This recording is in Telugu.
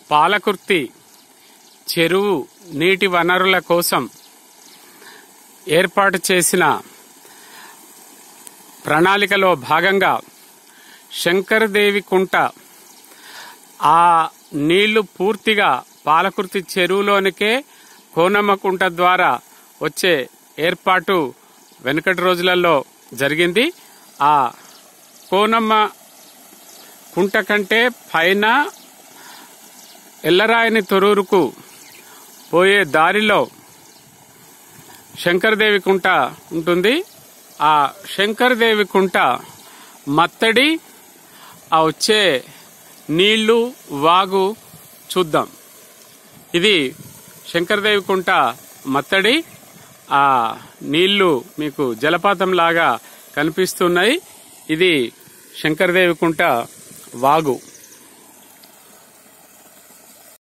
పాలకుర్తి చెరువు నీటి వనరుల కోసం ఏర్పాటు చేసిన ప్రణాళికలో భాగంగా శంకరదేవి కుంట ఆ నీళ్లు పూర్తిగా పాలకుర్తి చెరువులోనికే కోనమ్మ కుంట ద్వారా వచ్చే ఏర్పాటు వెనుకటి రోజులలో జరిగింది. ఆ కోనమ్మ కుంట కంటే పైన ఎల్లరాయని తొర్రూరుకు పోయే దారిలో శంకరదేవి కుంట ఉంటుంది. ఆ శంకరదేవి కుంట మత్తడి ఆ వచ్చే నీళ్లు వాగు చూద్దాం. ఇది శంకరదేవి కుంట మత్తడి. ఆ నీళ్లు మీకు జలపాతం లాగా కనిపిస్తున్నాయి. ఇది శంకరదేవి కుంట వాగు.